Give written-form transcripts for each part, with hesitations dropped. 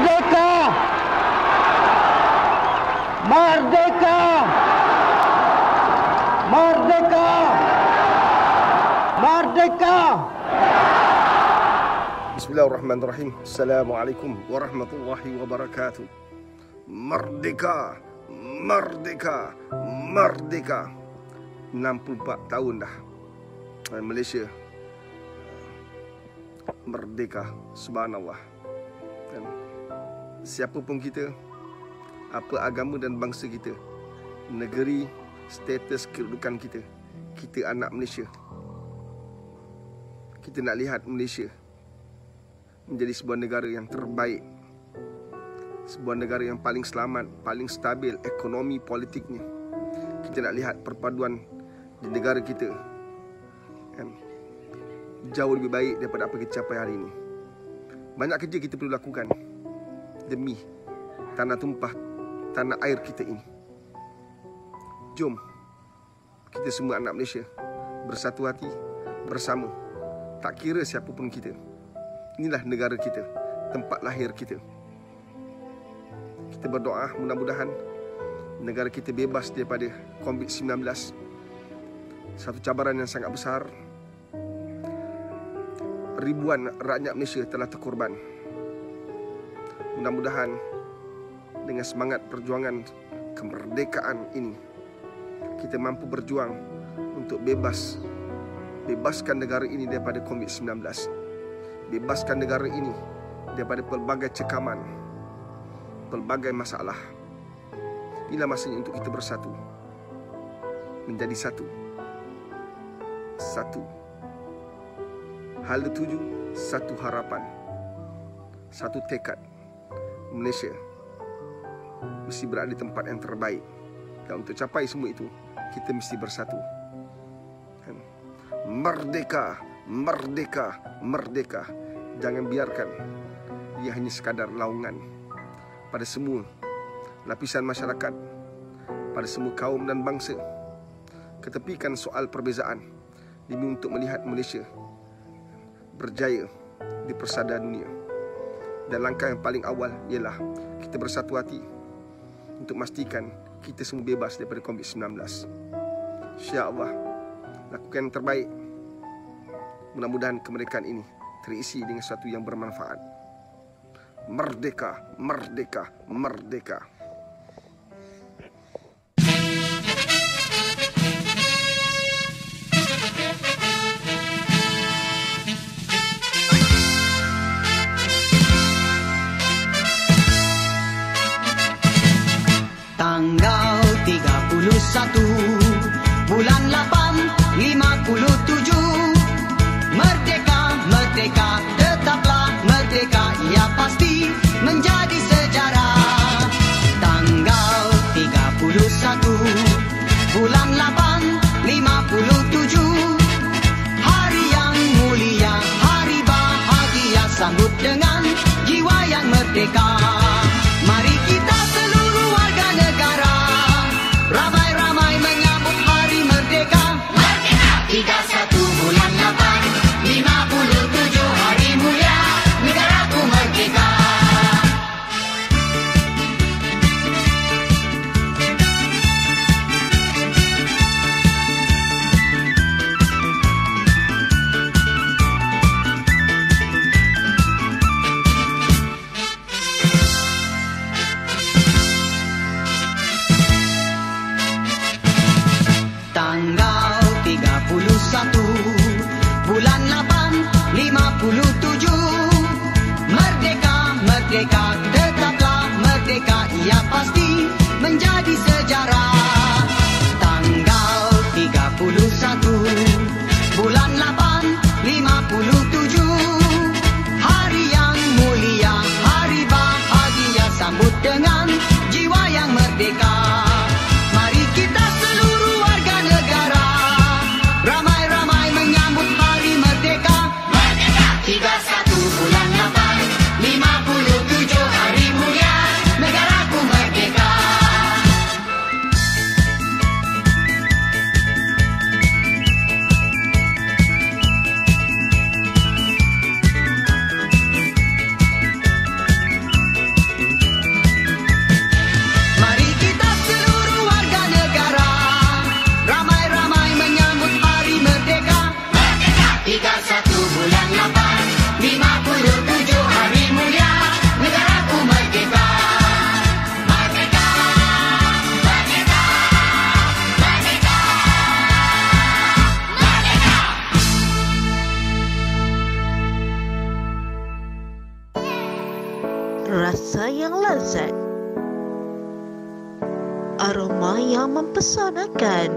Merdeka! Merdeka! Merdeka! Merdeka! Bismillahirrahmanirrahim. Assalamualaikum warahmatullahi wabarakatuh. Merdeka! Merdeka! Merdeka! 64 tahun dah Malaysia merdeka, subhanallah. Dan siapa pun kita, apa agama dan bangsa kita, negeri, status kedudukan kita, kita anak Malaysia. Kita nak lihat Malaysia menjadi sebuah negara yang terbaik, sebuah negara yang paling selamat, paling stabil ekonomi politiknya. Kita nak lihat perpaduan di negara kita jauh lebih baik daripada apa kita capai hari ini. Banyak kerja kita perlu lakukan demi tanah tumpah, tanah air kita ini. Jom kita semua anak Malaysia bersatu hati, bersama. Tak kira siapa pun kita, inilah negara kita, tempat lahir kita. Kita berdoa mudah-mudahan negara kita bebas daripada COVID-19, satu cabaran yang sangat besar. Ribuan rakyat Malaysia telah terkorban. Mudah-mudahan dengan semangat perjuangan kemerdekaan ini, kita mampu berjuang untuk bebaskan negara ini daripada COVID-19, bebaskan negara ini daripada pelbagai cekaman, pelbagai masalah. Inilah masanya untuk kita bersatu, menjadi satu. Satu hala tuju, satu harapan, satu tekad. Malaysia mesti berada di tempat yang terbaik. Dan untuk capai semua itu, kita mesti bersatu. Merdeka, merdeka, merdeka. Jangan biarkan ia hanya sekadar laungan pada semua lapisan masyarakat, pada semua kaum dan bangsa. Ketepikan soal perbezaan demi untuk melihat Malaysia berjaya di persada dunia. Dan langkah yang paling awal ialah kita bersatu hati untuk memastikan kita semua bebas daripada COVID-19. InsyaAllah, lakukan yang terbaik. Mudah-mudahan kemerdekaan ini terisi dengan sesuatu yang bermanfaat. Merdeka, merdeka, merdeka. Tanggal 31 bulan 8 57. Merdeka, merdeka, tetaplah merdeka, ia pasti menjadi sejarah. Tanggal 31 bulan 8 57. Hari yang mulia, hari bahagia, sambut dengan jiwa yang merdeka. Mari kita seluruh warga negara ramai-ramai menyambut hari merdeka. Merdeka 31 bulan 8 57, hari mulia negaraku merdeka. Tanggal 31 bulan 8 57. Merdeka, merdeka, tetaplah merdeka, ia pasti menjadi sejarah. Tanggal 31 bulan 8 57. Hari yang mulia, hari bahagia, sambut dengan jiwa yang merdeka. Mari kita seluruh warga negara ramai-ramai menyambut hari merdeka. Merdeka 31 bulan 8 57, hari mulia negaraku merdeka. rasa yang lezat, aroma yang mempesonakan,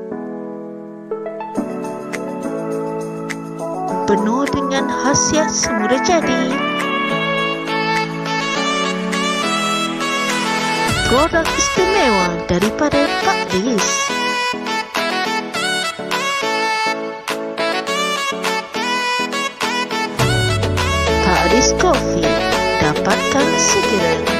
penuh dengan khasiat semula jadi. Produk istimewa daripada Pak Lis. Pak Lis Coffee, dapatkan segera.